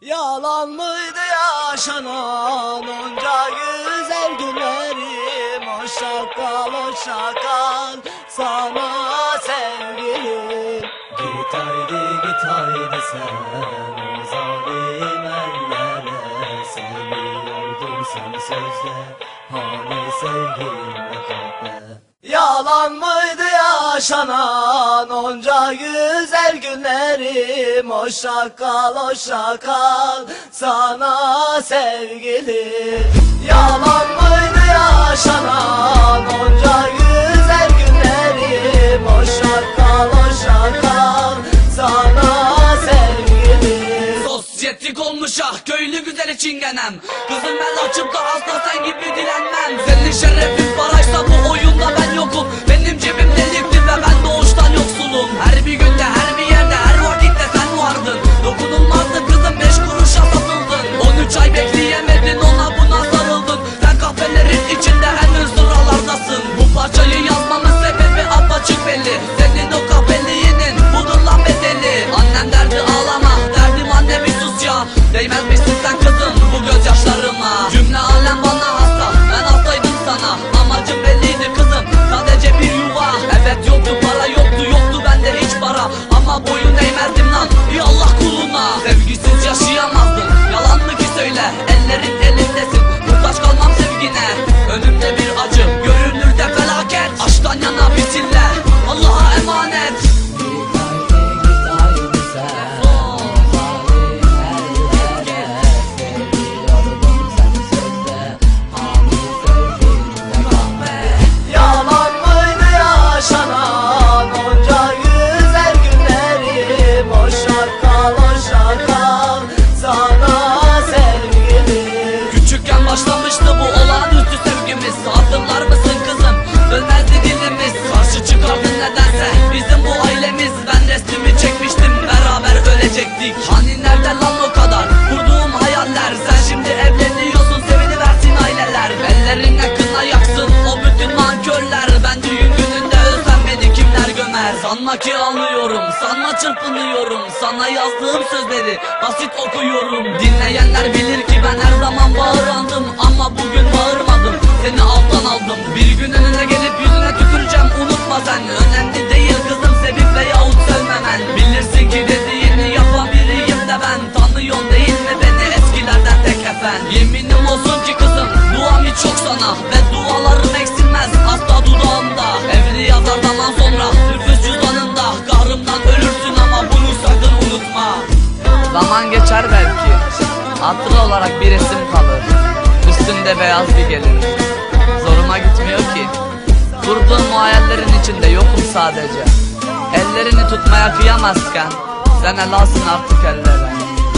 Yalan mıydı yaşanan onca güzel günlerim? Hoşça kal, hoşça kal sana sevgilim. Git haydi sen o zalim ellere. Seviyordun sen sözde, hani sevgilimle kalbe. Yalan mıydı yaşanan onca güzel günlerim? Hoşça kal sana sevgilim. Yalan mıydı yaşanan onca güzel günlerim? Hoşça kal sana sevgilim. Sosyetik olmuş köylü güzeli çingenem. Kızım ben açıp da asla sen gibi dilenmem. Senin şerefin paraysa bu oyunda ben yokum. Benim cebim delikti ve ben doğuştan yoksulum. Her bir günde, her bir yerde, her vakitte sen vardın. Dokunulmazdı kızım, 5 kuruşa satıldın. 13 ay bekleyemedin, ona buna sarıldın. Sen kahvelerin içinde en ön sıralardasın. Bu parçayı yazmamın sebebi apaçık belli. Senin o kahveliğinin budur lan bedeli. Annem derdi ağlama, derdim anne bir sus ya. Değmez misin sen kızım bu gözyaşlarıma? Cümle alem bana hasta, ben hastaydım sana. Amacım belliydi kızım, sadece bir yuva. Evet yoktu para, yoktu bende hiç para. Ama boyun eğmezdim lan bir Allah kuluna. Sevgisiz yaşayamazdın, yalan mı ki söyle? Ellerin elindesin, muhtaç kalmam sevgine. Önümde bir acı, görünürde felaket. Aşktan yana bir sille, Allah'a emanet. Başlamıştı bu olağanüstü sevgimiz. Hatırlar mısın kızım? Dönmezdi dilimiz. Karşı çıkardın nedense bizim bu ailemiz. Ben resmimi çekmiştim, beraber ölecektik. Hani nerede lan o kadar kurduğum hayaller? Sen şimdi evleniyorsun, seviniversin aileler. Ellerine kına yaksın o bütün nankörler. Ben düğün gününde ölsem beni kimler gömer? Sanma ki anlıyorum, sanma çırpınıyorum. Sana yazdığım sözleri basit okuyorum. Dinleyenler bilir ki ben her zaman bağırandım. Ama bugün bağırmadım, seni alttan aldım. Bir gün önüne gelip yüzüne tüküreceğim, unutma sen. Önemli değil kızım sevip veyahut sevmemen. Bilirsin ki dediğini yapan biriyim de ben. Tanıyorsun değil mi beni eskilerden tek efen? Yeminim olsun ki kızım duam hiç yok sana. Ve dualarım eksilmez asla dudağımda. Evli yazar zaman sonra nüfus cüzdanında. Kahrımdan ölürsün ama bunu sakın unutma. Zaman geçer belki, hatıra olarak bir resim kalır. Üstünde beyaz bir gelin. Zoruma gitmiyor ki, kurduğum o hayallerin içinde yokum sadece. Ellerini tutmaya kıyamazken sen el alsın artık ellere.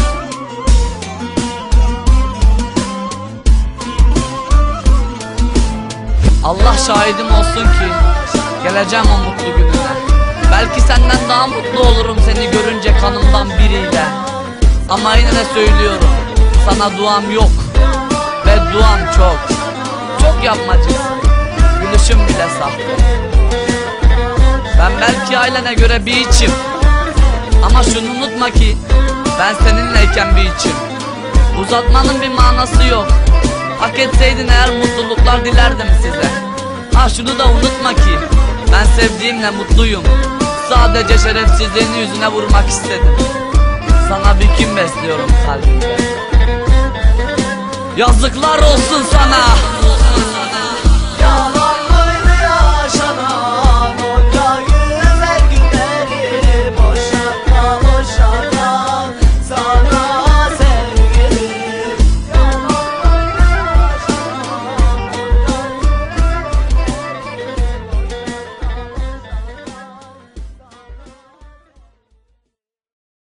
Allah şahidim olsun ki geleceğim o mutlu gününe. Belki senden daha mutlu olurum seni görünce kanımdan biriyle. Ama yine de söylüyorum, sana duam yok ve duam çok. Çok yapmacısın, gülüşüm bile sahte. Ben belki ailene göre bir içim, ama şunu unutma ki ben seninleyken bir içim. Uzatmanın bir manası yok. Hak etseydin eğer mutluluklar dilerdim size. Ha şunu da unutma ki ben sevdiğimle mutluyum. Sadece şerefsizliğini yüzüne vurmak istedim. Sana bir kin besliyorum kalbimde. Yazıklar olsun sana.